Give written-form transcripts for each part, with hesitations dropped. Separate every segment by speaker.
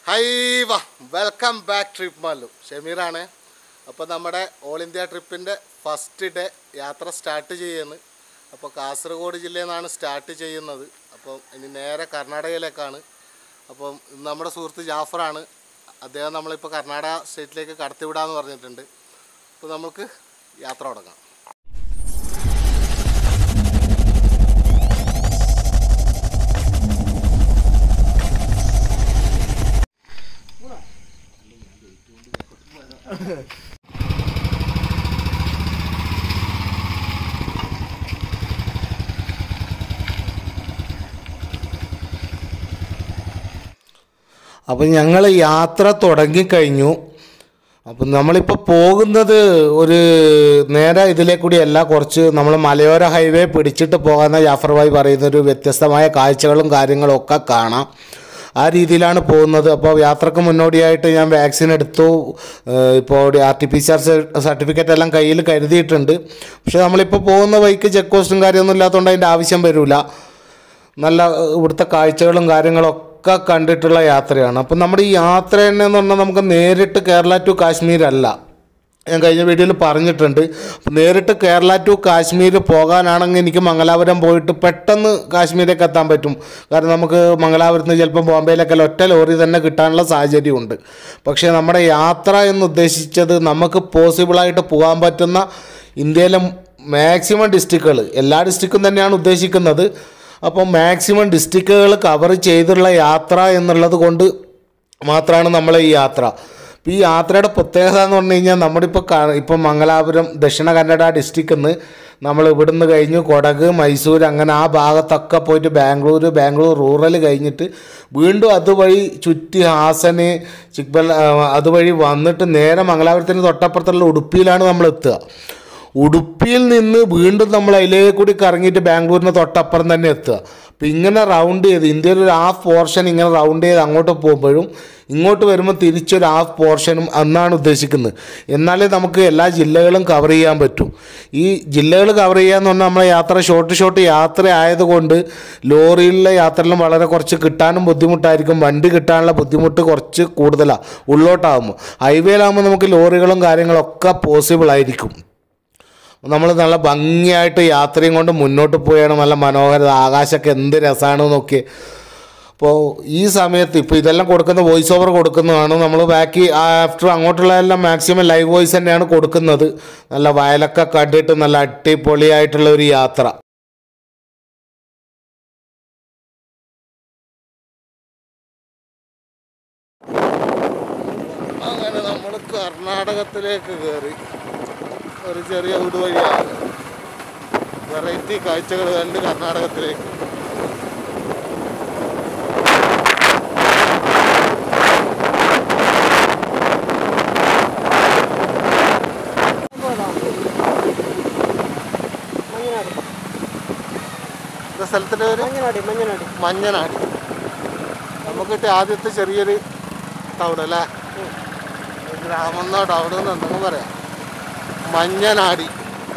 Speaker 1: ഹൈവ welcome back trip Mallu ഷമീറാണ്. അപ്പോൾ നമ്മുടെ ഓൾ ഇന്ത്യ ട്രിപ്പിൻ്റെ ഫസ്റ്റ് ഡേ യാത്ര സ്റ്റാർട്ട് ചെയ്യുന്നത്. അപ്പോൾ കാസർഗോഡ് ജില്ലയിൽ നിന്നാണ് സ്റ്റാർട്ട് ചെയ്യുന്നത്. അപ്പം ഇനി നേരെ കർണാടകയിലേക്കാണ്. അപ്പം നമ്മുടെ സുഹൃത്ത് ജാഫറാണ്. അദ്ദേഹം നമ്മളിപ്പോൾ കർണാടക സ്റ്റേറ്റിലേക്ക് കടത്തിവിടാമെന്ന് പറഞ്ഞിട്ടുണ്ട്. അപ്പോൾ നമുക്ക് യാത്ര തുടങ്ങാം. അപ്പം ഞങ്ങൾ യാത്ര തുടങ്ങിക്കഴിഞ്ഞു. അപ്പം നമ്മളിപ്പോൾ പോകുന്നത് ഒരു നേരെ ഇതിലേ കൂടിയല്ല, കുറച്ച് നമ്മൾ മലയോര ഹൈവേ പിടിച്ചിട്ട് പോകാമെന്ന ജാഫർ ഭായി പറയുന്നൊരു വ്യത്യസ്തമായ കാഴ്ചകളും കാര്യങ്ങളും ഒക്കെ കാണാം. ആ രീതിയിലാണ് പോകുന്നത്. അപ്പോൾ യാത്രക്ക് മുന്നോടിയായിട്ട് ഞാൻ വാക്സിൻ എടുത്തു. ഇപ്പോൾ RT-PCR സർട്ടിഫിക്കറ്റ് എല്ലാം കയ്യിൽ കരുതിയിട്ടുണ്ട്. പക്ഷേ നമ്മളിപ്പോൾ പോകുന്ന വഴിക്ക് ചെക്ക് പോസ്റ്റും കാര്യമൊന്നും ഇല്ലാത്തതുകൊണ്ട് അതിൻ്റെ ആവശ്യം വരില്ല. നല്ല ഇവിടുത്തെ കാഴ്ചകളും കാര്യങ്ങളൊക്കെ കണ്ടിട്ടുള്ള യാത്രയാണ്. അപ്പം നമ്മുടെ ഈ യാത്ര എന്ന് പറഞ്ഞാൽ നമുക്ക് നേരിട്ട് കേരള ടു കാശ്മീർ അല്ല. ഞാൻ കഴിഞ്ഞ വീഡിയോയിൽ പറഞ്ഞിട്ടുണ്ട്. നേരിട്ട് കേരള ടു കാശ്മീർ പോകാനാണെങ്കിൽ എനിക്ക് മംഗലാപുരം പോയിട്ട് പെട്ടെന്ന് കാശ്മീരേക്ക് എത്താൻ പറ്റും. കാരണം നമുക്ക് മംഗലാപുരത്ത് നിന്ന് ചിലപ്പോൾ ബോംബെയിലേക്കല്ല ഒറ്റ ലോറി തന്നെ കിട്ടാനുള്ള സാഹചര്യമുണ്ട്. പക്ഷേ നമ്മുടെ യാത്ര എന്ന് ഉദ്ദേശിച്ചത് നമുക്ക് പോസിബിളായിട്ട് പോകാൻ പറ്റുന്ന ഇന്ത്യയിലെ മാക്സിമം ഡിസ്ട്രിക്റ്റുകൾ, എല്ലാ ഡിസ്ട്രിക്റ്റും തന്നെയാണ് ഉദ്ദേശിക്കുന്നത്. അപ്പോൾ മാക്സിമം ഡിസ്ട്രിക്റ്റുകൾ കവർ ചെയ്തുള്ള യാത്ര എന്നുള്ളത് കൊണ്ട് മാത്രമാണ് നമ്മളെ ഈ യാത്ര. അപ്പോൾ ഈ യാത്രയുടെ പ്രത്യേകത എന്ന് പറഞ്ഞു കഴിഞ്ഞാൽ ഇപ്പം മംഗലാപുരം ദക്ഷിണ കന്നഡ ഡിസ്ട്രിക്റ്റിൽ നിന്ന് നമ്മൾ ഇവിടുന്ന് കഴിഞ്ഞ് കൊടക്, മൈസൂർ, അങ്ങനെ ആ ഭാഗത്തൊക്കെ പോയിട്ട് ബാംഗ്ലൂർ റൂറൽ കഴിഞ്ഞിട്ട് വീണ്ടും അതുവഴി ചുറ്റി ഹാസന്, ചിക്ബൽ അതുവഴി വന്നിട്ട് നേരെ മംഗലാപുരത്തിന് തൊട്ടപ്പുറത്തുള്ള ഉടുപ്പിയിലാണ് നമ്മൾ എത്തുക. ഉടുപ്പിയിൽ നിന്ന് വീണ്ടും നമ്മൾ അതിലേക്ക് കൂടി കറങ്ങിയിട്ട് ബാംഗ്ലൂരിന് തൊട്ടപ്പുറം തന്നെ എത്തുക. അപ്പം ഇങ്ങനെ റൗണ്ട് ചെയ്ത് ഇന്ത്യയിൽ ഒരു ഹാഫ് പോർഷൻ ഇങ്ങനെ റൗണ്ട് ചെയ്ത് അങ്ങോട്ട് പോകുമ്പോഴും ഇങ്ങോട്ട് വരുമ്പോൾ തിരിച്ചൊരു ഹാഫ് പോർഷനും എന്നാണ് ഉദ്ദേശിക്കുന്നത്. എന്നാലേ നമുക്ക് എല്ലാ ജില്ലകളും കവർ ചെയ്യാൻ പറ്റും. ഈ ജില്ലകൾ കവർ ചെയ്യാന്ന് പറഞ്ഞാൽ നമ്മളെ യാത്ര ഷോർട്ട് യാത്ര ആയതുകൊണ്ട് ലോറിയിലെ യാത്രയിലും വളരെ കുറച്ച് കിട്ടാനും ബുദ്ധിമുട്ടായിരിക്കും. വണ്ടി കിട്ടാനുള്ള ബുദ്ധിമുട്ട് കുറച്ച് കൂടുതലാണ് ഉള്ളോട്ടാകുമ്പോൾ. ഹൈവേയിലാകുമ്പോൾ നമുക്ക് ലോറികളും കാര്യങ്ങളൊക്കെ പോസിബിൾ ആയിരിക്കും. നമ്മൾ നല്ല ഭംഗിയായിട്ട് യാത്രയും കൊണ്ട് മുന്നോട്ട് പോയാണ്. നല്ല മനോഹരത, ആകാശമൊക്കെ എന്ത് രസമാണ് നോക്കി. അപ്പോൾ ഈ സമയത്ത് ഇപ്പോൾ ഇതെല്ലാം കൊടുക്കുന്ന വോയിസ് ഓവർ കൊടുക്കുന്നതാണ്. നമ്മൾ ബാക്കി ആഫ്റ്റർ അങ്ങോട്ടുള്ളതെല്ലാം മാക്സിമം ലൈവ് വോയിസ് തന്നെയാണ് കൊടുക്കുന്നത്. നല്ല വയലൊക്കെ കണ്ടിട്ട് നല്ല അടിപൊളിയായിട്ടുള്ള ഒരു യാത്ര. അങ്ങനെ നമ്മൾ കർണാടകത്തിലേക്ക് കയറി. ഒരു ചെറിയ ഊടുവഴിയാണ്. വെറൈറ്റി കാഴ്ചകൾ കണ്ട് കർണാടകത്തിലേക്ക്. സ്ഥലത്തിൻ്റെ പേര് മഞ്ഞനാടി. നമുക്ക് കിട്ടിയ ആദ്യത്തെ ചെറിയൊരു ടൗൺ അല്ലേ, ഗ്രാമം എന്നോ ടൗൺ എന്ന് എന്തെങ്കിലും പറയാം. മഞ്ഞനാടി.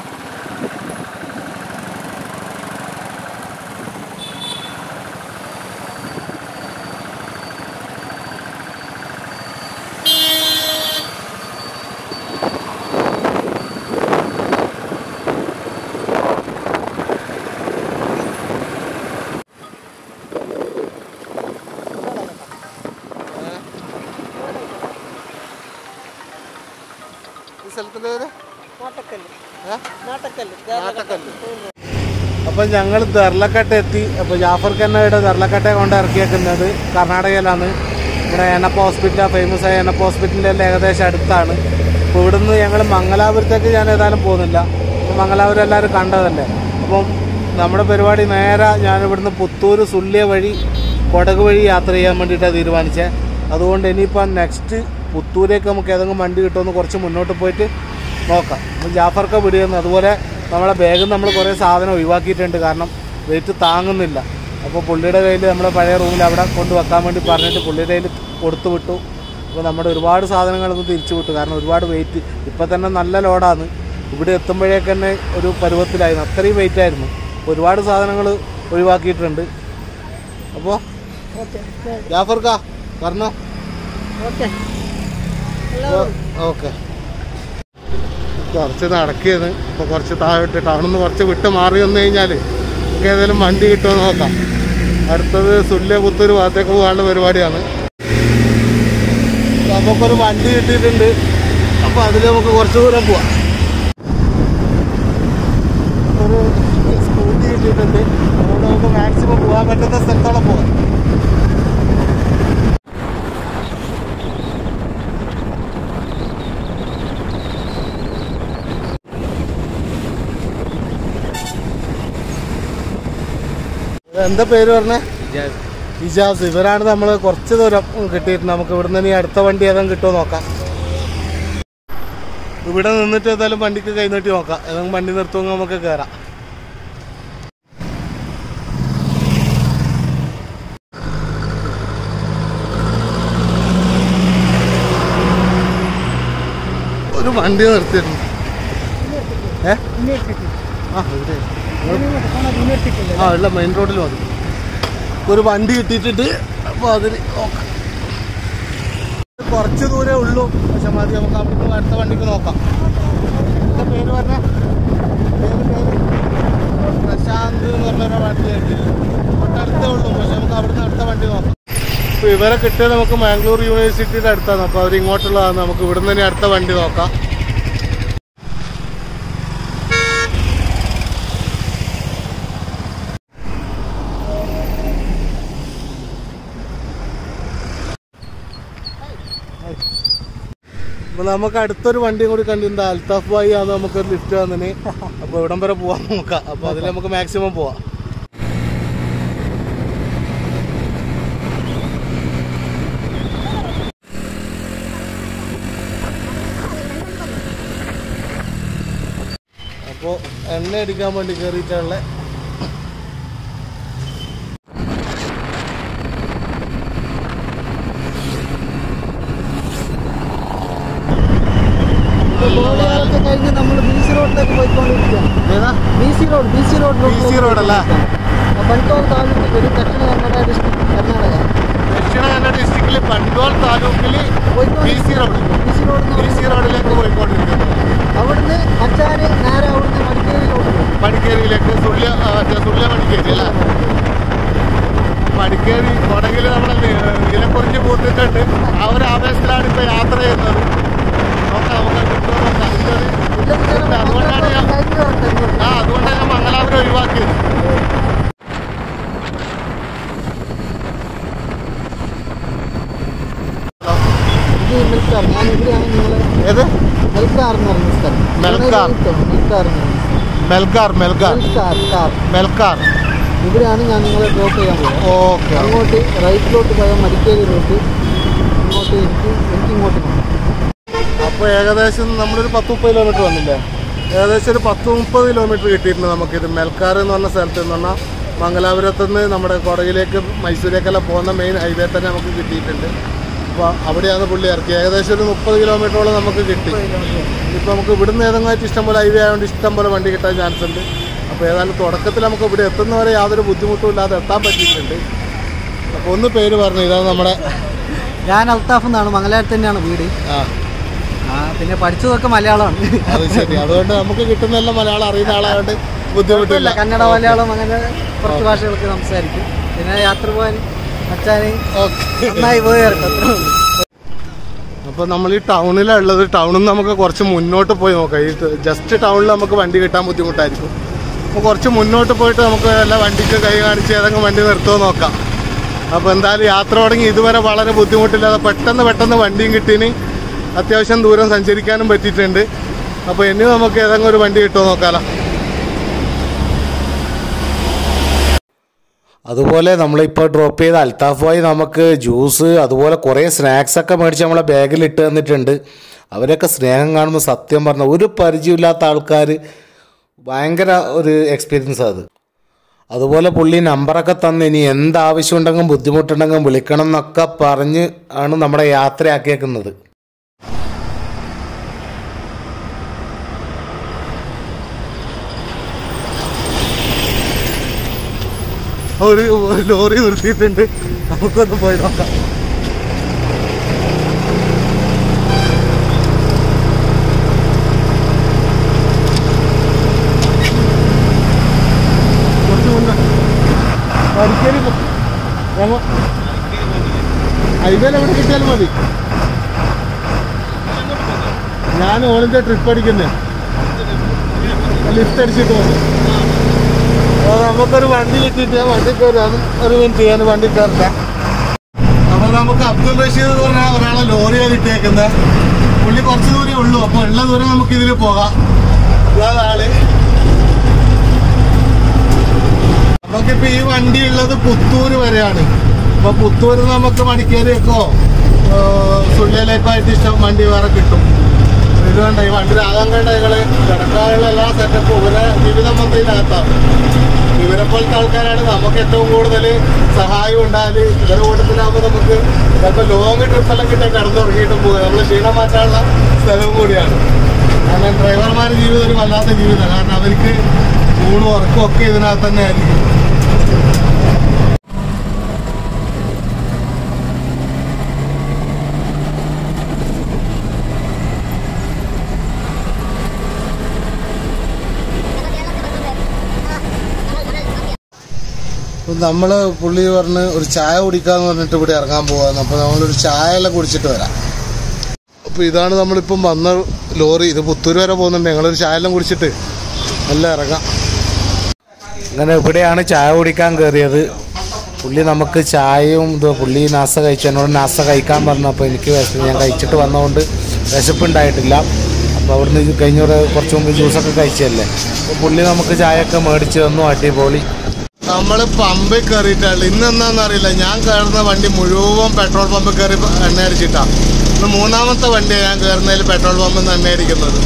Speaker 1: ഈ സ്ഥലത്തിൻ്റെ പേര് നാട്ടക്കല്ല്. അപ്പം ഞങ്ങൾ ദർലക്കട്ട എത്തി. അപ്പോൾ ജാഫർ ഖന്നയുടെ ദർലക്കട്ടയെ കൊണ്ട് ഇറക്കിയേക്കുന്നത് കർണാടകയിലാണ്. ഇവിടെ എനപ്പ ഹോസ്പിറ്റൽ, ഫേമസ് ആയ എനപ്പ ഹോസ്പിറ്റലിൻ്റെ ഏകദേശം അടുത്താണ്. അപ്പോൾ ഇവിടുന്ന് ഞങ്ങൾ മംഗലാപുരത്തേക്ക് ഞാൻ ഏതായാലും പോകുന്നില്ല. മംഗലാപുരം എല്ലാവരും കണ്ടതല്ലേ. അപ്പം നമ്മുടെ പരിപാടി നേരെ ഞാനിവിടുന്ന് പുത്തൂർ സുള്ളിയ വഴി കൊടക് വഴി യാത്ര ചെയ്യാൻ വേണ്ടിയിട്ടാണ് തീരുമാനിച്ചത്. അതുകൊണ്ട് ഇനിയിപ്പം നെക്സ്റ്റ് പുത്തൂരേക്ക് നമുക്ക് ഏതെങ്കിലും വണ്ടി കിട്ടുമെന്ന് കുറച്ച് മുന്നോട്ട് പോയിട്ട് നോക്കാം. അപ്പം ജാഫർക്ക് വിടുകയെന്ന്. അതുപോലെ നമ്മളെ ബാഗിൽ നമ്മൾ കുറേ സാധനം ഒഴിവാക്കിയിട്ടുണ്ട്. കാരണം വെയിറ്റ് താങ്ങുന്നില്ല. അപ്പോൾ പുള്ളിയുടെ കയ്യിൽ നമ്മുടെ പഴയ റൂമിൽ അവിടെ കൊണ്ട് വെക്കാൻ വേണ്ടി പറഞ്ഞിട്ട് പുള്ളിയുടെ കയ്യിൽ കൊടുത്തു വിട്ടു. അപ്പോൾ നമ്മുടെ ഒരുപാട് സാധനങ്ങളൊന്നും തിരിച്ചു വിട്ടു. കാരണം ഒരുപാട് വെയിറ്റ് ഇപ്പം തന്നെ നല്ല ലോഡാണ്. ഇവിടെ എത്തുമ്പോഴേക്ക് തന്നെ ഒരു പരുവത്തിലായിരുന്നു, അത്രയും വെയിറ്റായിരുന്നു. ഒരുപാട് സാധനങ്ങൾ ഒഴിവാക്കിയിട്ടുണ്ട്. അപ്പോൾ ജാഫർക്കാ പറഞ്ഞോ. ഓക്കെ. കുറച്ച് നടക്കിയത് ഇപ്പോൾ കുറച്ച് താഴോട്ട് ടൗണിൽ നിന്ന് കുറച്ച് വിട്ട് മാറി വന്നു കഴിഞ്ഞാൽ നമുക്ക് ഏതെങ്കിലും വണ്ടി കിട്ടുമോ നോക്കാം. അടുത്തത് സുല്യ പുത്തൂർ ഭാഗത്തേക്ക് പോകാനുള്ള പരിപാടിയാണ്. നമുക്കൊരു വണ്ടി കിട്ടിയിട്ടുണ്ട്. അപ്പോൾ അതിൽ നമുക്ക് കുറച്ച് ദൂരം പോവാം. ഒരു സ്കൂട്ടി കിട്ടിയിട്ടുണ്ട്. അതുകൊണ്ട് നമുക്ക് മാക്സിമം പോകാൻ പറ്റുന്ന സ്ഥലത്തോളം പോകാം. എന്താ പേര് പറഞ്ഞേ? ഇജാസ്. ഇവരാണ് നമ്മൾ കുറച്ച് ദൂരം കിട്ടിയിട്ടുണ്ട്. നമുക്ക് ഇവിടുന്ന് ഇനി അടുത്ത വണ്ടി ഏതെങ്കിലും കിട്ടുമോ നോക്കാം. ഇവിടെ നിന്നിട്ട് ഏതായാലും വണ്ടിക്ക് കൈ നീട്ടി നോക്കാം. ഏതെങ്കിലും വണ്ടി നിർത്തുമെങ്കിൽ നമുക്ക് കയറാം. ഒരു വണ്ടി നിർത്തിയിരുന്നു. ഇല്ല, മെയിൻ റോഡിൽ മതി. ഒരു വണ്ടി കിട്ടിയിട്ടുണ്ട്. അപ്പോൾ അതിന് നോക്കാം. കുറച്ച് ദൂരേ ഉള്ളൂ, പക്ഷെ മതി. നമുക്ക് അവിടുന്ന് അടുത്ത വണ്ടിക്ക് നോക്കാം. എന്താ പേര് പറഞ്ഞ? പേര് പ്രശാന്ത് എന്ന് പറഞ്ഞൊരു വണ്ടി കിട്ടിയില്ല. തൊട്ടടുത്തേ ഉള്ളൂ, പക്ഷെ നമുക്ക് അവിടുന്ന് അടുത്ത വണ്ടി നോക്കാം. അപ്പോൾ ഇവരെ കിട്ടിയത് നമുക്ക് മാംഗ്ലൂർ യൂണിവേഴ്സിറ്റിയുടെ അടുത്താണ്. അപ്പോൾ അവർ ഇങ്ങോട്ടുള്ളതാണ്. നമുക്ക് ഇവിടുന്ന് തന്നെ അടുത്ത വണ്ടി നോക്കാം. അപ്പോൾ നമുക്ക് അടുത്തൊരു വണ്ടിയും കൂടി കണ്ടിട്ടുണ്ട്. അൽത്താഫ് ഭായി ആണ് നമുക്കൊരു ലിഫ്റ്റ് വന്നിന്. അപ്പോൾ ഇവിടം വരെ പോകാൻ നോക്കാം. അപ്പോൾ അതിൽ നമുക്ക് മാക്സിമം പോവാം. അപ്പോൾ എണ്ണ അടിക്കാൻ വേണ്ടി കയറിയിട്ടുള്ള കഴിഞ്ഞ് നമ്മൾ BC റോഡിലേക്ക് പോയിക്കൊണ്ടിരിക്കുകയാണ്. BC റോഡല്ലേ? ബണ്ടോൾ താലൂക്കിൽ ഒരു ദക്ഷിണ കന്നഡ ഡിസ്ട്രിക്ട്, കർണാടക. ദക്ഷിണ കന്നഡ ഡിസ്ട്രിക്റ്റിൽ ബണ്ടോൾ താലൂക്കിൽ BC റോഡിലേക്ക് പോയിക്കൊണ്ടിരിക്കുന്നത്. അവിടുന്ന് അച്ചാര് നേരെ അവിടുന്ന് മടിക്കേരിയിലേക്ക് സുല്യ മടിക്കേരി അല്ലേ? മടിക്കേരി കൊടകിൽ നമ്മൾ നിലക്കുറിഞ്ഞ് പൂത്തിട്ടുണ്ട്. ആ ഒരു ആവേശത്തിലാണ് ഇപ്പോൾ യാത്ര ചെയ്യുന്നത്. അതുകൊണ്ടാണ് ഞാൻ മംഗലാപുരം ഒഴിവാക്കിയത്. ഇവിടെയാണ് ഞാൻ നിങ്ങളെ ഡ്രോപ്പ് ചെയ്യാൻ പോകുന്നത്. ഓക്കെ. അങ്ങോട്ട് റൈറ്റിലോട്ട് പോയാൽ മടിക്കേരി റൂട്ട്, ഇങ്ങോട്ട് എനിക്ക് ഇങ്ങോട്ട്. അപ്പോൾ ഏകദേശം നമ്മളൊരു 10-30 കിലോമീറ്റർ വന്നില്ലേ? ഏകദേശം ഒരു 10-30 കിലോമീറ്റർ കിട്ടിയിട്ടുണ്ട് നമുക്കിത്. മെൽക്കാർ എന്ന് പറഞ്ഞ സ്ഥലത്ത് നിന്ന് പറഞ്ഞാൽ മംഗലാപുരത്തു നിന്ന് നമ്മുടെ കൊടകിലേക്ക് മൈസൂരേക്കെല്ലാം പോകുന്ന മെയിൻ ഹൈവേ തന്നെ നമുക്ക് കിട്ടിയിട്ടുണ്ട്. അപ്പോൾ അവിടെയാണ് പുള്ളി ഇറക്കി. ഏകദേശം ഒരു 30 കിലോമീറ്ററോളം നമുക്ക് കിട്ടി. ഇപ്പോൾ നമുക്ക് ഇവിടുന്ന് ഏതെങ്കിലും ഇഷ്ടംപോലെ ഹൈവേ ആയതുകൊണ്ട് ഇഷ്ടംപോലെ വണ്ടി കിട്ടാൻ ചാൻസ് ഉണ്ട്. അപ്പോൾ ഏതായാലും തുടക്കത്തിൽ നമുക്ക് ഇവിടെ എത്തുന്നവരെ യാതൊരു ബുദ്ധിമുട്ടും ഇല്ലാതെ എത്താൻ പറ്റിയിട്ടുണ്ട്. അപ്പോൾ ഒന്ന് പേര് പറഞ്ഞു. ഇതാണ് നമ്മുടെ, ഞാൻ അൽത്താഫ് എന്നാണ്. മംഗലാപുരത്ത് തന്നെയാണ് വീട്. പിന്നെ പഠിച്ചതൊക്കെ മലയാളമാണ്. അത് ശരി. അതുകൊണ്ട് നമുക്ക് കിട്ടുന്നതെല്ലാം മലയാളം അറിയുന്ന ആളായതുകൊണ്ട് ബുദ്ധിമുട്ടില്ല. കന്നഡ, മലയാളം അങ്ങനെ കുറച്ച് ഭാഷകളൊക്കെ സംസാരിക്കും. പിന്നെ യാത്ര പോകാൻ അച്ഛനെ നന്നായി പോയി ഇറക്കും. അപ്പോൾ നമ്മൾ ഈ ടൗണിലുള്ളത്. ടൗണിൽ നിന്ന് നമുക്ക് കുറച്ച് മുന്നോട്ട് പോയി നോക്കാം. ഈ ജസ്റ്റ് ടൗണിൽ നമുക്ക് വണ്ടി കിട്ടാൻ ബുദ്ധിമുട്ടായിരിക്കും. അപ്പോൾ കുറച്ച് മുന്നോട്ട് പോയിട്ട് നമുക്ക് എല്ലാ വണ്ടിക്ക് കൈ കാണിച്ച് ഏതെങ്കിലും വണ്ടി നിർത്തുമോ നോക്കാം. അപ്പോൾ എന്തായാലും യാത്ര തുടങ്ങി ഇതുവരെ വളരെ ബുദ്ധിമുട്ടില്ലാതെ പെട്ടെന്ന് വണ്ടിയും കിട്ടീന്. അത്യാവശ്യം ദൂരം സഞ്ചരിക്കാനും പറ്റിയിട്ടുണ്ട്. അപ്പോൾ ഇനി നമുക്ക് ഏതെങ്കിലും ഒരു വണ്ടി കിട്ടുമോ നോക്കാമല്ലോ. അതുപോലെ നമ്മളിപ്പോൾ ഡ്രോപ്പ് ചെയ്ത അൽത്താഫ് ഭായി നമുക്ക് ജ്യൂസ് അതുപോലെ കുറേ സ്നാക്സൊക്കെ മേടിച്ച് നമ്മളെ ബാഗിൽ ഇട്ട് തന്നിട്ടുണ്ട്. അവരൊക്കെ സ്നേഹം കാണുമ്പോൾ സത്യം പറഞ്ഞാൽ ഒരു പരിചയമില്ലാത്ത ആൾക്കാർ ഭയങ്കര ഒരു എക്സ്പീരിയൻസ് അത്. അതുപോലെ പുള്ളി നമ്പറൊക്കെ തന്ന് ഇനി എന്താവശ്യം ഉണ്ടെങ്കിലും ബുദ്ധിമുട്ടുണ്ടെങ്കിലും വിളിക്കണം എന്നൊക്കെ പറഞ്ഞ് ആണ് നമ്മുടെ യാത്രയാക്കിയേക്കുന്നത്. ഒരു ലോറി നിർത്തിയിട്ടുണ്ട്. നമുക്കൊന്ന് പോയി നോക്കാം. മടിക്കേരി ഹൈവേയിൽ എവിടെ കിട്ടിയാലും മതി. ഞാൻ ഓളിൻ്റെ ട്രിപ്പ് അടിക്കുന്നേ, ലിഫ്റ്റ് അടിച്ചിട്ട് മതി. നമുക്കൊരു വണ്ടി കിട്ടിയിട്ട് വണ്ടി കയറാൻ ഒരു മിനിറ്റ് ഞാൻ വണ്ടി കയറില്ല. അപ്പോൾ നമുക്ക് അബ്ദുൾ റഷീദ് എന്ന് പറഞ്ഞാൽ ഒരാളെ ലോറിയാണ് കിട്ടിയേക്കുന്നത്. പുള്ളി കുറച്ച് ദൂരേ ഉള്ളൂ, അപ്പോൾ ഉള്ള ദൂരം നമുക്ക് ഇതിൽ പോകാം. ഇതാണ് നമുക്കിപ്പോൾ ഈ വണ്ടി ഉള്ളത് പുത്തൂർ വരെയാണ്. അപ്പോൾ പുത്തൂർ നമുക്ക് മടിക്കേരിയൊക്കെയോ സുള്ളിയിലേക്കോ ആയിട്ട് ഇഷ്ടം വണ്ടി വേറെ കിട്ടും. ഇത് വേണ്ട, ഈ വണ്ടിയിൽ ആകാൻ കണ്ടകള് കിടക്കാനുള്ള എല്ലാ സെറ്റപ്പും ഇവരെ ജീവിതം വന്നതിനകത്താണ്. ഇവരെ പോലത്തെ ആൾക്കാരാണ് നമുക്ക് ഏറ്റവും കൂടുതൽ സഹായം ഉണ്ടായാൽ. ഇവരുടെ കൂട്ടത്തിലാകുമ്പോൾ നമുക്ക് ചിലപ്പോൾ ലോങ് ട്രിപ്പെല്ലാം കിട്ടാൻ കടന്നുറങ്ങിയിട്ടും പോകുക. നമ്മൾ ക്ഷീണം മാറ്റാനുള്ള സ്ഥലവും കൂടിയാണ്. കാരണം ഡ്രൈവർമാരുടെ ജീവിതം ഒരു വല്ലാത്ത ജീവിതമാണ്. കാരണം അവർക്ക് ഊണും ഉറക്കും ഒക്കെ ഇതിനകത്ത് തന്നെ ആയിരിക്കും. നമ്മൾ പുള്ളി പറഞ്ഞ് ഒരു ചായ കുടിക്കാന്ന് പറഞ്ഞിട്ട് ഇവിടെ ഇറങ്ങാൻ പോകാന്ന്. അപ്പോൾ നമ്മളൊരു ചായ എല്ലാം കുടിച്ചിട്ട് വരാം. അപ്പോൾ ഇതാണ് നമ്മളിപ്പം വന്ന ലോറി. ഇത് പുത്തൂർ വരെ പോകുന്നുണ്ട്. ഞങ്ങളൊരു ചായ എല്ലാം കുടിച്ചിട്ട് എല്ലാം ഇറങ്ങാം. അങ്ങനെ ഇവിടെയാണ് ചായ കുടിക്കാൻ കയറിയത്. പുള്ളി നമുക്ക് ചായയും പുള്ളി നാസ്ത കഴിച്ചു. എന്നോട് നാസ്ത കഴിക്കാൻ പറഞ്ഞു. അപ്പോൾ എനിക്ക് ഞാൻ കഴിച്ചിട്ട് വന്നതുകൊണ്ട് വിശപ്പുണ്ടായിട്ടില്ല. അപ്പോൾ അവിടുന്ന് കഴിഞ്ഞ കുറച്ച് മുമ്പ് ജ്യൂസൊക്കെ കഴിച്ചതല്ലേ. അപ്പോൾ പുള്ളി നമുക്ക് ചായയൊക്കെ മേടിച്ച് തന്നു. അടിപൊളി. നമ്മൾ പമ്പിൽ കയറിയിട്ടാണ്. ഇന്നെന്താണെന്ന് അറിയില്ല, ഞാൻ കയറുന്ന വണ്ടി മുഴുവൻ പെട്രോൾ പമ്പിൽ കയറി എണ്ണ അടിച്ചിട്ടാണ്. ഇന്ന് മൂന്നാമത്തെ വണ്ടിയാണ് ഞാൻ കയറുന്നതിൽ പെട്രോൾ പമ്പിൽ നിന്ന് എണ്ണ അടിക്കുന്നത്.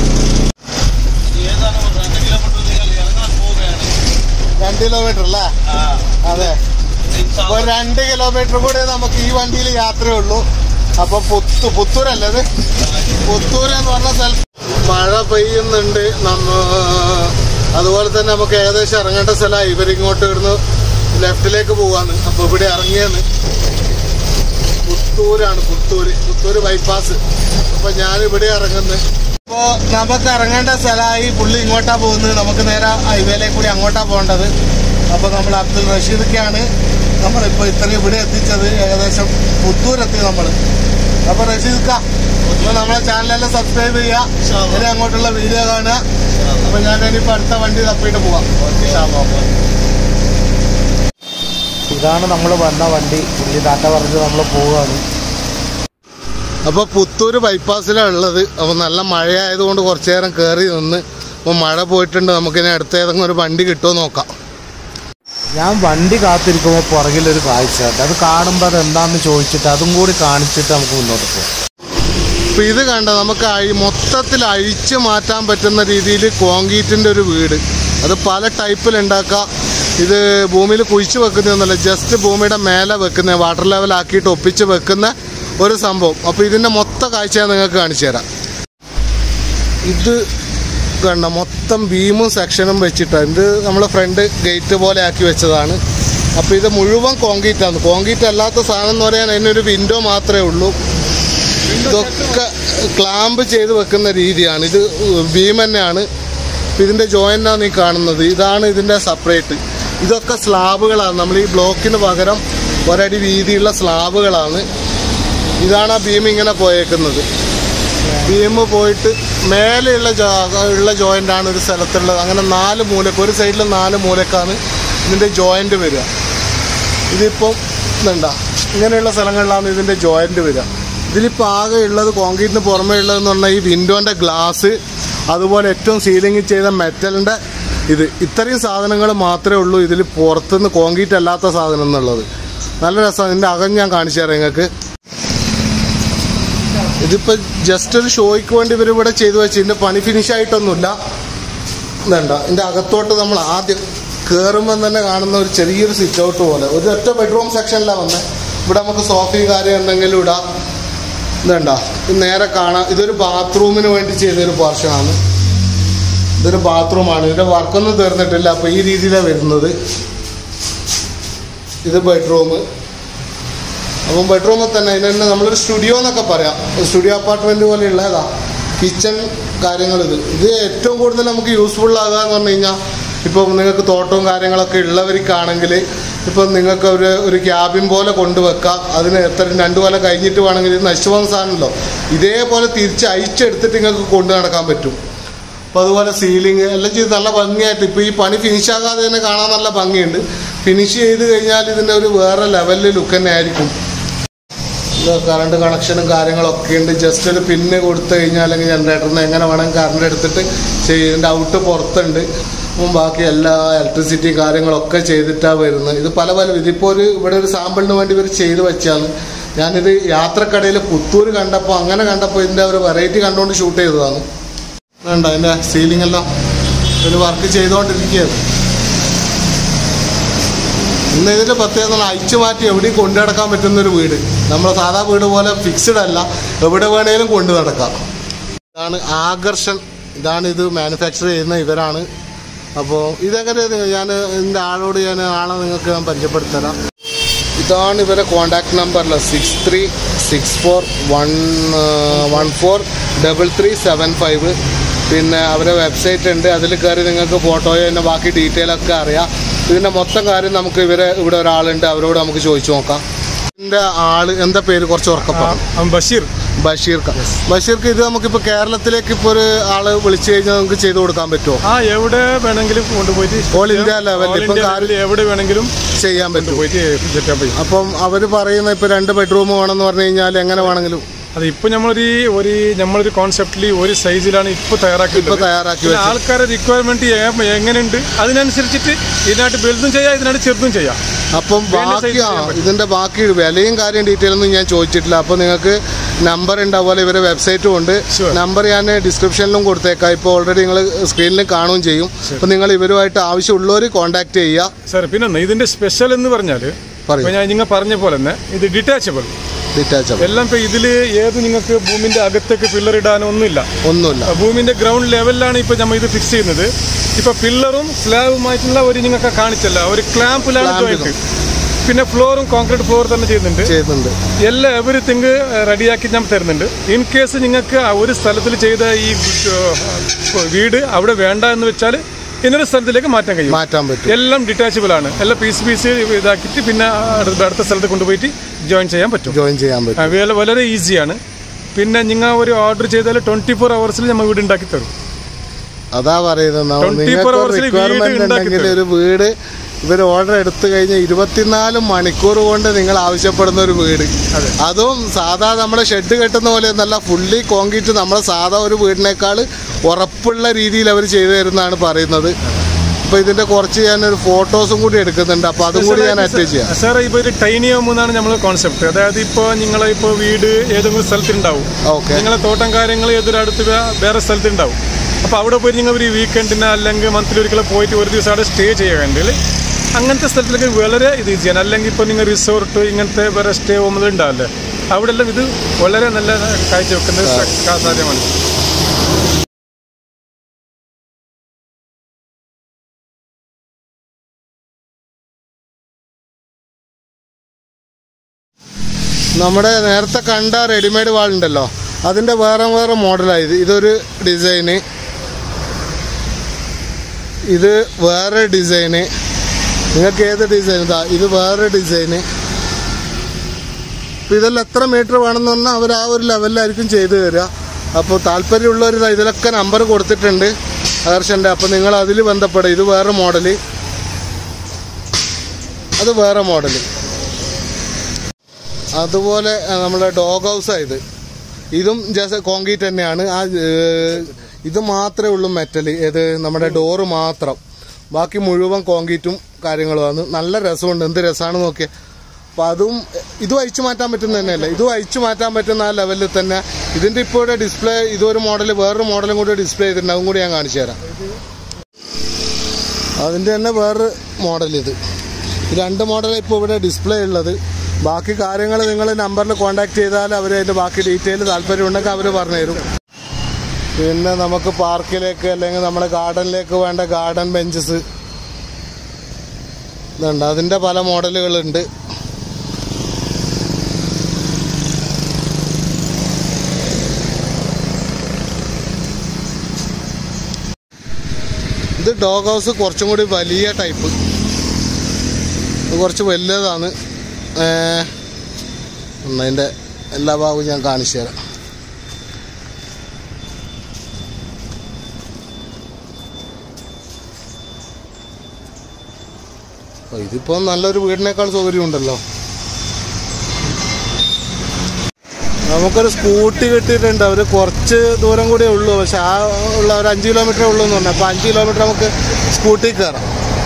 Speaker 1: 2 കിലോമീറ്റർ അല്ലേ? അതെ, അപ്പോൾ 2 കിലോമീറ്റർ കൂടെ നമുക്ക് ഈ വണ്ടിയിൽ യാത്രയുള്ളൂ. അപ്പോൾ പുത്തൂരല്ലേ ഇത്? പുത്തൂർ എന്ന് പറഞ്ഞ സ്ഥലം മഴ പെയ്യുന്നുണ്ട്. അതുപോലെ തന്നെ നമുക്ക് ഏകദേശം ഇറങ്ങേണ്ട സ്ഥലമായി. ഇവരിങ്ങോട്ട് ഇവിടുന്ന് ലെഫ്റ്റിലേക്ക് പോവാന്ന്. അപ്പോൾ ഇവിടെ ഇറങ്ങിയെന്ന് പുത്തൂരാണ്. പുത്തൂര് ബൈപ്പാസ്. അപ്പോൾ ഞാനിവിടെ ഇറങ്ങുന്നത്. അപ്പോൾ നമുക്ക് ഇറങ്ങേണ്ട സ്ഥലമായി. പുള്ളി ഇങ്ങോട്ടാ പോകുന്നത്. നമുക്ക് നേരെ ഹൈവേയിലേക്ക് കൂടി അങ്ങോട്ടാ പോകേണ്ടത്. അപ്പോൾ നമ്മൾ അബ്ദുൾ റഷീദൊക്കെയാണ് നമ്മളിപ്പോൾ ഇത്രയും ഇവിടെ എത്തിച്ചത്. ഏകദേശം പുത്തൂരെത്തി നമ്മൾ. അപ്പോൾ റഷീദ്ക്ക, അപ്പോൾ നമ്മളെ ചാനലെല്ലാം സബ്സ്ക്രൈബ് ചെയ്യുക. ഇനി അങ്ങോട്ടുള്ള വീഡിയോ കാണുക. അപ്പോൾ ഞാൻ ഇനിയിപ്പോൾ അടുത്ത വണ്ടി തപ്പിയിട്ട് പോവാം. ഇതാണ് നമ്മൾ വന്ന വണ്ടി. പുള്ളി ടാറ്റ പറഞ്ഞ് നമ്മൾ പോവുകയാണ്. അപ്പോൾ പുത്തൂർ ബൈപ്പാസിലാണ് ഉള്ളത്. അപ്പോൾ നല്ല മഴയായതുകൊണ്ട് കുറച്ച് നേരം കയറി നിന്ന്. അപ്പോൾ മഴ പോയിട്ടുണ്ട്. നമുക്കിനി അടുത്ത ഏതെങ്കിലും ഒരു വണ്ടി കിട്ടുമോ നോക്കാം. ഞാൻ വണ്ടി കാത്തിരിക്കുമ്പോൾ പുറകിലൊരു കാഴ്ച. അത് കാണുമ്പോൾ അതെന്താണെന്ന് ചോദിച്ചിട്ട് അതും കൂടി കാണിച്ചിട്ട് നമുക്ക് മുന്നോട്ട് പോകാം. ഇപ്പോൾ ഇത് കണ്ട നമുക്ക് മൊത്തത്തിൽ അഴിച്ചു മാറ്റാൻ പറ്റുന്ന രീതിയിൽ കോൺക്രീറ്റിൻ്റെ ഒരു വീട്. അത് പല ടൈപ്പിലുണ്ടാക്കാം. ഇത് ഭൂമിയിൽ കുഴിച്ച് വെക്കുന്നതൊന്നുമല്ല, ജസ്റ്റ് ഭൂമിയുടെ മേലെ വെക്കുന്ന വാട്ടർ ലെവലാക്കിയിട്ട് ഒപ്പിച്ച് വെക്കുന്ന ഒരു സംഭവം. അപ്പോൾ ഇതിൻ്റെ മൊത്തം കാഴ്ച ഞാൻ നിങ്ങൾക്ക് കാണിച്ചു തരാം. ഇത് കണ്ട മൊത്തം ബീമും സെക്ഷനും വെച്ചിട്ടാണ്. ഇത് നമ്മളെ ഫ്രണ്ട് ഗേറ്റ് പോലെ ആക്കി വെച്ചതാണ്. അപ്പോൾ ഇത് മുഴുവൻ കോൺക്രീറ്റാണ്. കോൺക്രീറ്റ് അല്ലാത്ത സാധനം എന്ന് പറയാൻ അതിനൊരു വിൻഡോ മാത്രമേ ഉള്ളൂ. ഇതൊക്കെ ക്ലാമ്പ് ചെയ്ത് വെക്കുന്ന രീതിയാണ്. ഇത് ബീം തന്നെയാണ്. ഇതിൻ്റെ ജോയിൻ്റാണ് ഈ കാണുന്നത്. ഇതാണ് ഇതിൻ്റെ സെപ്പറേറ്റ്. ഇതൊക്കെ സ്ലാബുകളാണ്. നമ്മൾ ഈ ബ്ലോക്കിന് പകരം ഒരടി വീതിയുള്ള സ്ലാബുകളാണ്. ഇതാണ് ആ ബീം ഇങ്ങനെ പോയേക്കുന്നത്. ബീം പോയിട്ട് മേലെയുള്ള ജോയിൻ്റാണ് ഒരു സ്ഥലത്തുള്ളത്. അങ്ങനെ 4 മൂലക്ക്, ഒരു സൈഡിൽ 4 മൂലക്കാണ് ഇതിൻ്റെ ജോയിൻ്റ് വരിക. ഇതിപ്പം ഇതുണ്ടാ ഇങ്ങനെയുള്ള സ്ഥലങ്ങളിലാണ് ഇതിൻ്റെ ജോയിൻ്റ് വരിക. ഇതിലിപ്പോൾ ആകെ ഉള്ളത് കോൺക്രീറ്റിന് പുറമേ ഉള്ളതെന്ന് പറഞ്ഞാൽ ഈ വിൻഡോൻ്റെ ഗ്ലാസ്, അതുപോലെ ഏറ്റവും സീലിംഗ് ചെയ്ത മെറ്റലിൻ്റെ ഇത്രയും സാധനങ്ങൾ മാത്രമേ ഉള്ളൂ ഇതിൽ പുറത്തുനിന്ന് കോൺക്രീറ്റ് അല്ലാത്ത സാധനം എന്നുള്ളത്. നല്ല രസമാണ്. ഇതിൻ്റെ അകം ഞാൻ കാണിച്ചു തരാം നിങ്ങൾക്ക്. ഇതിപ്പോൾ ജസ്റ്റ് ഒരു ഷോയ്ക്ക് വേണ്ടി ഇവരിവിടെ ചെയ്തു വെച്ച് ഇതിൻ്റെ പണി ഫിനിഷായിട്ടൊന്നുമില്ല. വേണ്ട, ഇതിൻ്റെ അകത്തോട്ട് നമ്മൾ ആദ്യം കയറുമ്പം തന്നെ കാണുന്ന ഒരു ചെറിയൊരു സിറ്റ് ഔട്ട് പോലെ ഒരു ഒറ്റ ബെഡ്റൂം സെക്ഷനിലാണ് വന്നത്. ഇവിടെ നമുക്ക് സോഫയും കാര്യം എന്തെങ്കിലും ഇടാം. ഇതുണ്ട, ഇത് നേരെ കാണാം. ഇതൊരു ബാത്റൂമിന് വേണ്ടി ചെയ്തൊരു പോർഷനാണ്. ഇതൊരു ബാത്റൂമാണ്. ഇതിൻ്റെ വർക്കൊന്നും തീർന്നിട്ടില്ല. അപ്പോൾ ഈ രീതിയിലാണ് വരുന്നത്. ഇത് ബെഡ്റൂം. അപ്പം ബെഡ്റൂമിൽ തന്നെ ഇതിനെ നമ്മളൊരു സ്റ്റുഡിയോ എന്നൊക്കെ പറയാം. സ്റ്റുഡിയോ അപ്പാർട്ട്മെൻറ്റ് പോലെയുള്ളതാ കിച്ചൺ കാര്യങ്ങൾ. ഇത് ഏറ്റവും കൂടുതൽ നമുക്ക് യൂസ്ഫുൾ ആകുക എന്ന് പറഞ്ഞു കഴിഞ്ഞാൽ ഇപ്പോൾ നിങ്ങൾക്ക് തോട്ടവും കാര്യങ്ങളൊക്കെ ഉള്ളവർക്കാണെങ്കിൽ ഇപ്പം നിങ്ങൾക്ക് ഒരു ക്യാബിൻ പോലെ കൊണ്ടുവെക്കാം. അതിന് എത്ര 2 കൊല്ലം കഴിഞ്ഞിട്ട് വേണമെങ്കിൽ ഇത് നശിച്ചു പോകുന്ന സാധനമല്ലോ, ഇതേപോലെ തിരിച്ച് അയച്ചെടുത്തിട്ട് നിങ്ങൾക്ക് കൊണ്ടു നടക്കാൻ പറ്റും. അപ്പോൾ അതുപോലെ സീലിംഗ് എല്ലാം ചെയ്ത് നല്ല ഭംഗിയായിട്ട്, ഇപ്പോൾ ഈ പണി ഫിനിഷാകാതെ തന്നെ കാണാൻ നല്ല ഭംഗിയുണ്ട്. ഫിനിഷ് ചെയ്ത് കഴിഞ്ഞാൽ ഇതിൻ്റെ ഒരു വേറെ ലെവലിൽ ലുക്ക് തന്നെ ആയിരിക്കും. കറണ്ട് കണക്ഷനും കാര്യങ്ങളൊക്കെ ഉണ്ട്. ജസ്റ്റ് ഒരു പിന്ന് കൊടുത്തു കഴിഞ്ഞാൽ അല്ലെങ്കിൽ ജനറേറ്ററിന് എങ്ങനെ വേണമെങ്കിൽ കറണ്ട് എടുത്തിട്ട് ഇതിൻ്റെ ഔട്ട് പുറത്തുണ്ട്. അപ്പം ബാക്കി എല്ലാ ഇലക്ട്രിസിറ്റി കാര്യങ്ങളൊക്കെ ചെയ്തിട്ടാണ് വരുന്നത്. ഇത് പല ഇതിപ്പോൾ ഇവിടെ ഒരു സാമ്പിളിന് വേണ്ടി ഇവർ ചെയ്ത് വെച്ചാണ്. ഞാനിത് യാത്രക്കടയിൽ പുത്തൂർ കണ്ടപ്പോൾ ഇതിൻ്റെ ഒരു വെറൈറ്റി കണ്ടുകൊണ്ട് ഷൂട്ട് ചെയ്തതാണ്. വേണ്ട അതിൻ്റെ സീലിംഗ് എല്ലാം ഒരു വർക്ക് ചെയ്തുകൊണ്ടിരിക്കുകയാണ്. ഇന്ന് ഇതിൻ്റെ പ്രത്യേകത അയച്ചു മാറ്റി എവിടെയും കൊണ്ടു നടക്കാൻ പറ്റുന്നൊരു വീട്. നമ്മുടെ സാധാ വീട് പോലെ ഫിക്സ്ഡ് അല്ല, എവിടെ വേണേലും കൊണ്ടു നടക്കാം. ഇതാണ് ആകർഷൻ. ഇത് മാനുഫാക്ചർ ചെയ്യുന്ന ഇവരാണ്. അപ്പോൾ ഇതെങ്ങനെ ഇതിൻ്റെ ആളെ നിങ്ങൾക്ക് ഞാൻ പരിചയപ്പെടുത്തരാം. ഇതാണ് ഇവരെ കോണ്ടാക്ട് നമ്പർ 6364143375. പിന്നെ അവരെ വെബ്സൈറ്റ് ഉണ്ട്, അതിൽ കയറി നിങ്ങൾക്ക് ഫോട്ടോയോ അതിൻ്റെ ബാക്കി ഡീറ്റെയിലൊക്കെ അറിയാം. ഇതിൻ്റെ മൊത്തം കാര്യം നമുക്ക് ഇവിടെ ഒരാളുണ്ട്, അവരോട് നമുക്ക് ചോദിച്ചു നോക്കാം. ഇതിൻ്റെ ആള് എന്താ പേര്? കുറച്ച് ഉറക്കപ്പാണ്. ബഷീർക്ക് ഇത് നമുക്കിപ്പോൾ കേരളത്തിലേക്ക് ഇപ്പോൾ ഒരു ആള് വിളിച്ചു കഴിഞ്ഞാൽ നമുക്ക് ചെയ്തു കൊടുക്കാൻ പറ്റുമോ?
Speaker 2: എവിടെ വേണമെങ്കിലും കൊണ്ടുപോയിട്ട്
Speaker 1: ഓൾ ഇന്ത്യ ലെവലിൽ ഇപ്പം
Speaker 2: എവിടെ വേണമെങ്കിലും
Speaker 1: ചെയ്യാൻ പറ്റും. അപ്പം അവർ പറയുന്ന ഇപ്പോൾ 2 ബെഡ്റൂം വേണമെന്ന് പറഞ്ഞു കഴിഞ്ഞാൽ എങ്ങനെ വേണമെങ്കിലും
Speaker 2: അത് ഇപ്പൊ നമ്മളൊരു കോൺസെപ്റ്റിൽ ഒരു സൈസിലാണ് ഇപ്പൊ തയ്യാറാക്കി ആൾക്കാരുടെ റിക്വയർമെന്റ് എങ്ങനെയുണ്ട് അതിനനുസരിച്ചിട്ട് ഇതിനായിട്ട് വലുതും ചെയ്യാം, ഇതിനായിട്ട് ചെറുതും ചെയ്യാം.
Speaker 1: അപ്പം ഇതിന്റെ ബാക്കി വിലയും കാര്യം ഡീറ്റെയിൽ ഒന്നും ഞാൻ ചോദിച്ചിട്ടില്ല. അപ്പോൾ നിങ്ങൾക്ക് നമ്പർ ഉണ്ട്, അതുപോലെ ഇവരെ വെബ്സൈറ്റും ഉണ്ട്. നമ്പർ ഞാൻ ഡിസ്ക്രിപ്ഷനിലും കൊടുത്തേക്കാം. ഇപ്പോൾ ഓൾറെഡി നിങ്ങൾ സ്ക്രീനിൽ കാണുകയും ചെയ്യും. അപ്പോൾ നിങ്ങൾ ഇവരുമായിട്ട് ആവശ്യമുള്ളവർ കോൺടാക്ട് ചെയ്യുക.
Speaker 2: സാർ പിന്നെ ഇതിന്റെ സ്പെഷ്യൽ എന്ന് പറഞ്ഞാൽ ഞാൻ നിങ്ങൾ പറഞ്ഞ പോലെ തന്നെ ഇത് ഡിറ്റാച്ചബിൾ എല്ലാം. ഇപ്പൊ ഇതില് ഏത് നിങ്ങൾക്ക് ഭൂമിന്റെ അകത്തേക്ക് പില്ലർ ഇടാനോ ഒന്നുമില്ല. ഭൂമിന്റെ ഗ്രൗണ്ട് ലെവലിലാണ് ഇപ്പൊ നമ്മൾ ഇത് ഫിക്സ് ചെയ്യുന്നത്. ഇപ്പൊ പില്ലറും സ്ലാബുമായിട്ടുള്ള നിങ്ങൾക്ക് കാണിച്ചല്ല, ഒരു ക്ലാമ്പിലാണ് ജോയിന്റ്. പിന്നെ ഫ്ലോറും കോൺക്രീറ്റ് ഫ്ലോർ തന്നെ ചെയ്യുന്നുണ്ട്. എല്ലാ എവരിത്തിങ് റെഡിയാക്കി ഞാൻ തരുന്നുണ്ട്. ഇൻ കേസ് നിങ്ങൾക്ക് ഒരു സ്ഥലത്തിൽ ചെയ്ത ഈ വീട് അവിടെ വേണ്ട എന്ന് വെച്ചാൽ ഇന്നൊരു സ്ഥലത്തിലേക്ക് മാറ്റാൻ പറ്റും. എല്ലാം ഡിറ്റാച്ചബിൾ ആണ്. എല്ലാം പീസ് ഇതാക്കിയിട്ട് പിന്നെ അടുത്ത സ്ഥലത്ത് കൊണ്ടുപോയിട്ട് ജോയിൻ ചെയ്യാൻ പറ്റും. വളരെ ഈസിയാണ്. പിന്നെ നിങ്ങൾ ഒരു ഓർഡർ ചെയ്താൽ 24 hours നമ്മൾ വീട് ഉണ്ടാക്കി തരും.
Speaker 1: അതാ പറയുന്നത്, ഒരു വീട് ഇവർ ഓർഡർ എടുത്തു കഴിഞ്ഞാൽ 24 മണിക്കൂർ കൊണ്ട് നിങ്ങൾ ആവശ്യപ്പെടുന്ന ഒരു വീട്. അതും സാധാ നമ്മുടെ ഷെഡ് കെട്ടുന്ന പോലെ നല്ല ഫുള്ളി കോൺക്രീറ്റ് നമ്മളെ സാധാ ഒരു വീടിനേക്കാൾ ഉറപ്പുള്ള രീതിയിൽ അവർ ചെയ്തു തരുന്നതാണ് പറയുന്നത്. അപ്പോൾ ഇതിന്റെ കുറച്ച് ഞാനൊരു ഫോട്ടോസും കൂടി എടുക്കുന്നുണ്ട്, അപ്പോൾ അതും കൂടി ഞാൻ അറ്റാച്ച് ചെയ്യാം.
Speaker 2: സാർ ഇപ്പോൾ ഒരു ടൈനി ഹോം എന്നാണ് നമ്മൾ കോൺസെപ്റ്റ്. അതായത് ഇപ്പോൾ നിങ്ങളിപ്പോൾ വീട് ഏതെങ്കിലും സ്ഥലത്തുണ്ടാവും, നിങ്ങളെ തോട്ടം കാര്യങ്ങൾ ഏതൊരടുത്ത് വേറെ സ്ഥലത്തുണ്ടാവും. അപ്പോൾ അവിടെ പോയി നിങ്ങൾ ഒരു വീക്കെൻഡിന് അല്ലെങ്കിൽ മന്ത്ലി ഒരിക്കലും പോയിട്ട് ഒരു ദിവസം അവിടെ സ്റ്റേ ചെയ്യുകയാണെങ്കിൽ അങ്ങനത്തെ സ്ഥലത്തിലേക്ക് വളരെ ഇത് ഈസിയാണ്. അല്ലെങ്കിൽ ഇപ്പോൾ നിങ്ങൾ റിസോർട്ട് ഇങ്ങനത്തെ വേറെ സ്റ്റേ പോകുന്നത് ഉണ്ടാവില്ലേ, അവിടെ എല്ലാം ഇത് വളരെ നല്ല കാഴ്ചവെക്കുന്നത് സാധ്യമാണ്.
Speaker 1: നമ്മുടെ നേരത്തെ കണ്ട റെഡിമെയ്ഡ് വാൾ ഉണ്ടല്ലോ, അതിൻ്റെ വേറെ മോഡലായത്. ഇതൊരു ഡിസൈന്, ഇത് വേറെ ഡിസൈന്. നിങ്ങൾക്ക് ഏത് ഡിസൈൻ? ഇത് വേറെ ഡിസൈന്. അപ്പോൾ ഇതെല്ലാം എത്ര മീറ്റർ വേണമെന്ന് പറഞ്ഞാൽ അവർ ആ ഒരു ലെവലിലായിരിക്കും ചെയ്തു തരിക. അപ്പോൾ താല്പര്യമുള്ളവർ ഇതിലൊക്കെ നമ്പർ കൊടുത്തിട്ടുണ്ട് ആകർഷൻ്റെ. അപ്പോൾ നിങ്ങൾ അതിൽ ബന്ധപ്പെടുക. ഇത് വേറെ മോഡല്, അത് വേറെ മോഡല്. അതുപോലെ നമ്മുടെ ഡോഗ് ഹൗസായത്, ഇതും ജസ്റ്റ് കോൺക്രീറ്റ് തന്നെയാണ്. ഇത് മാത്രമേ ഉള്ളൂ മെറ്റൽ, ഏത് നമ്മുടെ ഡോറ് മാത്രം. ബാക്കി മുഴുവൻ കോൺക്രീറ്റും കാര്യങ്ങളുമാണ്. നല്ല രസമുണ്ട്, എന്ത് രസമാണ് നോക്കിയാൽ. അപ്പോൾ അതും ഇതും അയച്ചു മാറ്റാൻ പറ്റുന്ന തന്നെയല്ല, ഇതും അയച്ചു മാറ്റാൻ പറ്റുന്ന ആ ലെവലിൽ തന്നെ. ഇതിൻ്റെ ഇപ്പോൾ ഡിസ്പ്ലേ ഇതൊരു മോഡൽ, വേറൊരു മോഡലും കൂടി ഡിസ്പ്ലേ ചെയ്തിട്ടുണ്ട്, അതും കൂടി ഞാൻ കാണിച്ചു തരാം. അതിൻ്റെ തന്നെ വേറൊരു മോഡൽ. ഇത് 2 മോഡലാണ് ഇപ്പോൾ ഇവിടെ ഡിസ്പ്ലേ ഉള്ളത്. ബാക്കി കാര്യങ്ങൾ നിങ്ങൾ നമ്പറിൽ കോൺടാക്ട് ചെയ്താൽ അവർ അതിൻ്റെ ബാക്കി ഡീറ്റെയിൽ താല്പര്യമുണ്ടെങ്കിൽ അവർ പറഞ്ഞുതരും. പിന്നെ നമുക്ക് പാർക്കിലേക്ക് അല്ലെങ്കിൽ നമ്മുടെ ഗാർഡനിലേക്ക് വേണ്ട ഗാർഡൻ ബെഞ്ചസ് ഇതുണ്ട്. അതിൻ്റെ പല മോഡലുകളുണ്ട്. ഇത് ഡോഗ് ഹൗസ് കുറച്ചും കൂടി വലിയ ടൈപ്പ്, കുറച്ച് വലുതാണ്. അതിൻ്റെ എല്ലാ ഭാഗവും ഞാൻ കാണിച്ചു തരാം. ഇതിപ്പോൾ നല്ലൊരു വീടിനേക്കാൾ സൗകര്യമുണ്ടല്ലോ. നമുക്കൊരു സ്കൂട്ടി കിട്ടിയിട്ടുണ്ട്. അവർ കുറച്ച് ദൂരം കൂടെ ഉള്ളൂ, പക്ഷെ ആ ഉള്ള ഒരു 5 കിലോമീറ്ററേ ഉള്ളൂ എന്ന് പറഞ്ഞാൽ. അപ്പോൾ 5 കിലോമീറ്റർ നമുക്ക് സ്കൂട്ടി കയറാം.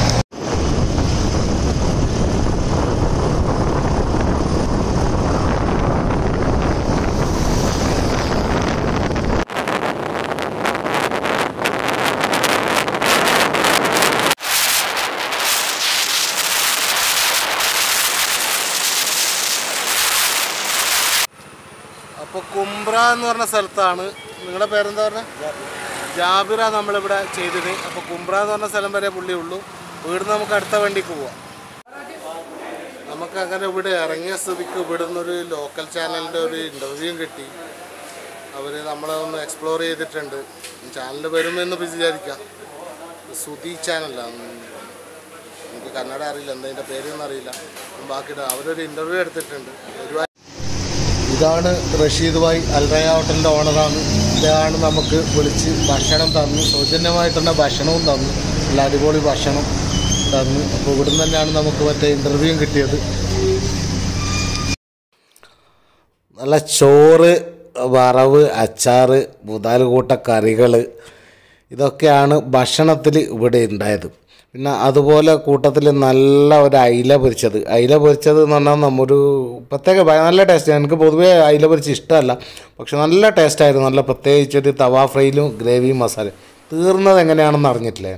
Speaker 1: അപ്പോൾ കുംബ്ര എന്ന് പറഞ്ഞ സ്ഥലത്താണ്. നിങ്ങളുടെ പേരെന്താ പറഞ്ഞത്? ജാബിറ. നമ്മളിവിടെ ചെയ്തത്. അപ്പോൾ കുംബ്ര എന്ന് പറഞ്ഞ സ്ഥലം വരെ പുള്ളി ഉള്ളൂ. ഇവിടുന്ന് നമുക്ക് അടുത്ത വണ്ടിക്ക് പോവാം. നമുക്ക് അങ്ങനെ ഇവിടെ ഇറങ്ങിയ സ്ഥിതിക്ക് ഇവിടുന്ന് ഒരു ലോക്കൽ ചാനലിൻ്റെ ഒരു ഇൻ്റർവ്യൂ കിട്ടി. അവർ നമ്മളെ ഒന്ന് എക്സ്പ്ലോർ ചെയ്തിട്ടുണ്ട്. ചാനൽ വരുമെന്ന് വിചാരിക്കാം. സുധി ചാനലാണ്. എനിക്ക് കന്നഡ അറിയില്ല, എന്താ പേരൊന്നും അറിയില്ല. ബാക്കിയിട്ട് അവരൊരു ഇൻ്റർവ്യൂ എടുത്തിട്ടുണ്ട്. ഇതാണ് റഷീദ് ഭായ്, അൽറയ ഹോട്ടലിൻ്റെ ഓണറാണ്. ഇതാണ് നമുക്ക് വിളിച്ച് ഭക്ഷണം തന്നു. സൗജന്യമായിട്ട് തന്നെ ഭക്ഷണവും തന്നു. നല്ല അടിപൊളി ഭക്ഷണം തന്നു. അപ്പോൾ ഇവിടുന്ന് തന്നെയാണ് നമുക്ക് മറ്റേ ഇൻ്റർവ്യൂ കിട്ടിയത്. നല്ല ചോറ്, വറവ്, അച്ചാറ്, കൂട്ട കറികൾ, ഇതൊക്കെയാണ് ഭക്ഷണത്തിൽ ഇവിടെ ഉണ്ടായത്. പിന്നെ അതുപോലെ കൂട്ടത്തിൽ നല്ല ഒരു അയില പൊരിച്ചത് എന്ന് പറഞ്ഞാൽ നമ്മൊരു പ്രത്യേക നല്ല ടേസ്റ്റ്. എനിക്ക് പൊതുവേ അയില പൊരിച്ച് ഇഷ്ടമല്ല, പക്ഷെ നല്ല ടേസ്റ്റായിരുന്നു. നല്ല പ്രത്യേകിച്ചൊരു തവ ഫ്രൈയിലും ഗ്രേവിയും മസാല. തീർന്നത് എങ്ങനെയാണെന്ന് അറിഞ്ഞിട്ടില്ലേ.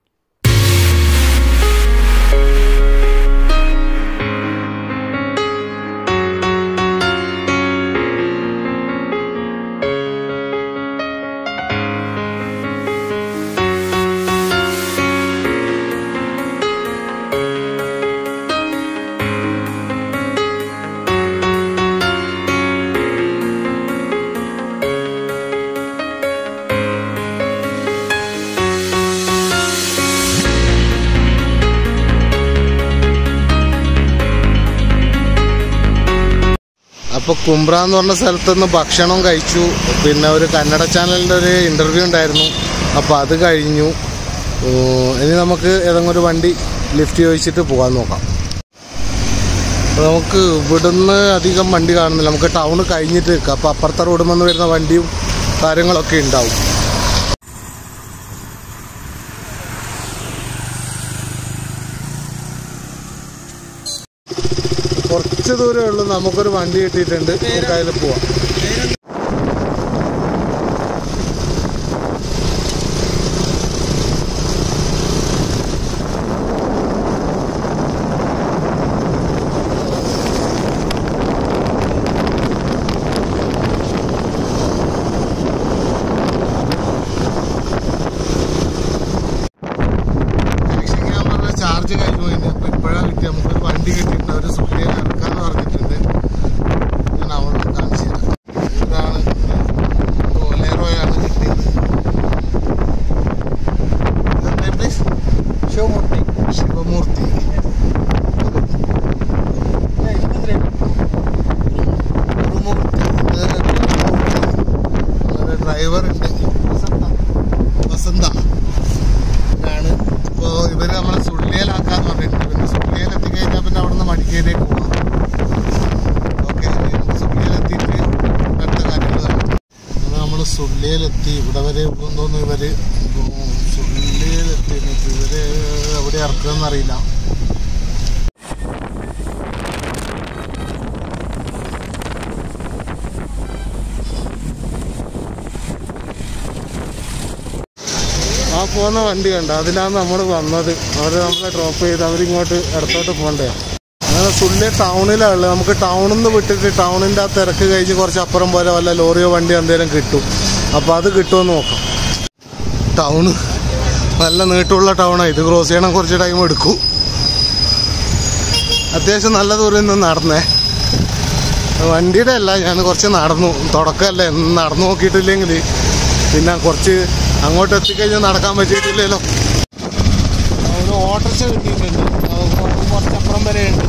Speaker 1: അപ്പോൾ കുംബ്ര എന്ന് പറഞ്ഞ സ്ഥലത്ത് നിന്ന് ഭക്ഷണം കഴിച്ചു. പിന്നെ ഒരു കന്നഡ ചാനലിൻ്റെ ഒരു ഇൻ്റർവ്യൂ ഉണ്ടായിരുന്നു. അപ്പോൾ അത് കഴിഞ്ഞു. ഇനി നമുക്ക് ഏതെങ്കിലും ഒരു വണ്ടി ലിഫ്റ്റ് ചോദിച്ചിട്ട് പോകാൻ നോക്കാം. അപ്പോൾ നമുക്ക് ഇവിടുന്ന് അധികം വണ്ടി കാണുന്നില്ല. നമുക്ക് ടൗൺ കഴിഞ്ഞിട്ട് നിൽക്കാം. അപ്പോൾ അപ്പുറത്തെ റോഡിൽ നിന്ന് വരുന്ന വണ്ടിയും കാര്യങ്ങളൊക്കെ ഉണ്ടാവും. കുറച്ച് ദൂരമേ ഉള്ളൂ. നമുക്കൊരു വണ്ടി കിട്ടിയിട്ടുണ്ട്. നമുക്ക് അതിൽ പോവാം. ചാർജ് കഴിഞ്ഞു കഴിഞ്ഞാൽ അപ്പോൾ ഇപ്പോഴാണ് കിട്ടി. നമുക്കൊരു വണ്ടി കിട്ടിയിട്ടുണ്ട്. അവർ സുഖിയിൽ ഇറക്കാമെന്ന് പറഞ്ഞിട്ടുണ്ട്. ഞാൻ അവർക്ക് കാണിച്ചു തരാം. ഇതാണ് ബൊലേറോയാണ് കിട്ടിയത്. ഇതെന്താ പ്ലീസ്? ശിവമൂർത്തി. ശിവമൂർത്തി ഡ്രൈവർ ഉണ്ട്. വസന്ത ആണ്. ഇപ്പോൾ ഇവർ നമ്മളെ സുള്ളിയിലാക്കാന്ന് പറഞ്ഞിട്ടുണ്ട്. പിന്നെ സുള്ളിയിൽ എത്തിക്കഴിഞ്ഞാൽ പിന്നെ അവിടെ നിന്ന് മടിക്കേരിലേക്ക് പോകാം. ഓക്കെ, സുള്ളിയിലെത്തിയിട്ട് അടുത്ത കാര്യങ്ങൾ കാണാം. നമ്മൾ സുള്ളിയിലെത്തി. ഇവിടെ വരെ തോന്നുന്നു ഇവർ സുള്ളിയിലെത്തി. ഇവർ എവിടെ ഇറക്കുമെന്നറിയില്ല. ആ പോകുന്ന വണ്ടി കണ്ട, അതിലാണ് നമ്മൾ വന്നത്. അവർ നമ്മളെ ഡ്രോപ്പ് ചെയ്ത് അവരിങ്ങോട്ട് ഇടത്തോട്ട് പോകണ്ടേ. അങ്ങനെ സുള്ളി ടൗണിലാണ്. നമുക്ക് ടൗണിൽ നിന്ന് വിട്ടിട്ട് ടൗണിൻ്റെ ആ തിരക്ക് കഴിഞ്ഞ് കുറച്ച് അപ്പുറം പോലെ വല്ല ലോറിയോ വണ്ടിയോ എന്തെങ്കിലും കിട്ടും. അപ്പോൾ അത് കിട്ടുമെന്ന് നോക്കാം. ടൗണ് നല്ല നീട്ടമുള്ള ടൗണാണ്. ഇത് ക്രോസ് ചെയ്യണം കുറച്ച് ടൈം എടുക്കും. അത്യാവശ്യം നല്ല ദൂരം നിന്ന് നടന്നേ. വണ്ടിയുടെ അല്ല, ഞാൻ കുറച്ച് നടന്നു. തുടക്കമല്ലേ, നടന്നു നോക്കിയിട്ടില്ലെങ്കിൽ പിന്നെ കുറച്ച് അങ്ങോട്ട് എത്തിക്കഴിഞ്ഞാൽ നടക്കാൻ പറ്റിയിട്ടില്ലല്ലോ. ഓട്ടോറിക്ഷ കിട്ടിയിട്ടുണ്ട്, കുറച്ചപ്പുറം വരെ ഉണ്ട്.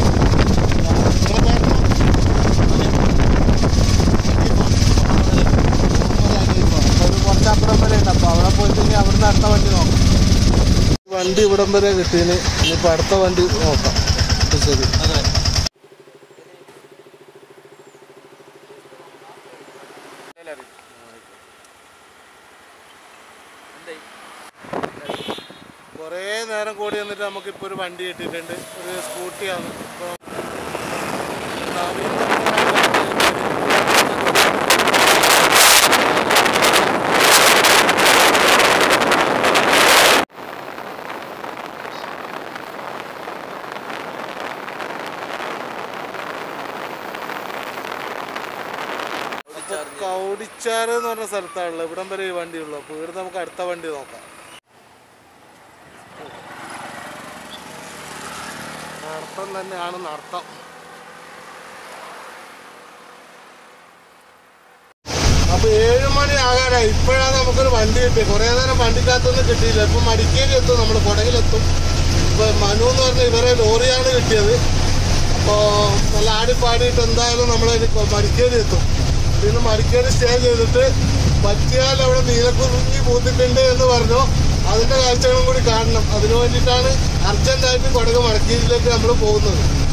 Speaker 1: കുറച്ചപ്പുറം വരെ ഉണ്ട്. അപ്പോൾ അവിടെ പോയിട്ട് ഇനി അവിടുന്ന് അടുത്ത വണ്ടി നോക്കാം. വണ്ടി ഇവിടം വരെ കിട്ടീന്, ഇനിയിപ്പോൾ അടുത്ത വണ്ടി നോക്കാം. ശരി. കുറേ നേരം കൂടി വന്നിട്ട് നമുക്കിപ്പോൾ ഒരു വണ്ടി കിട്ടിയിട്ടുണ്ട്. ഒരു സ്കൂട്ടിയാണ്. ഇപ്പോൾ കൗടിച്ചാറ് എന്ന് പറഞ്ഞ സ്ഥലത്താണല്ലോ ഇവിടം വരെ ഈ വണ്ടിയുള്ളൂ. അപ്പോൾ ഇവിടെ നമുക്ക് അടുത്ത വണ്ടി നോക്കാം. നടത്തം തന്നെയാണ് നടത്തം. അപ്പോൾ 7 മണി ആകാനായി. ഇപ്പോഴാണ് നമുക്കൊരു വണ്ടി കിട്ടിയത്. കുറേ നേരം വണ്ടിക്കകത്തൊന്നും കിട്ടിയില്ല. ഇപ്പം മടിക്കേരി എത്തും, നമ്മൾ കൊടകിലെത്തും. ഇപ്പോൾ മനു എന്ന് പറഞ്ഞ ഇവരെ ലോറിയാണ് കിട്ടിയത്. അപ്പോൾ നല്ല ആടിപ്പാടിയിട്ട് എന്തായാലും നമ്മൾ മടിക്കേരി എത്തും. പിന്നെ മടിക്കേരി സ്റ്റേ ചെയ്തിട്ട് പറ്റിയാൽ അവിടെ നീലക്കുറിഞ്ഞി പൂത്തിട്ടുണ്ട് എന്ന് പറഞ്ഞു. അതിൻ്റെ കാഴ്ചകളും കൂടി കാണണം. അതിനു വേണ്ടിയിട്ടാണ് അർജൻറ്റായിട്ട് കൊടക് മടക്കേരിയിലേക്ക് നമ്മൾ പോകുന്നത്.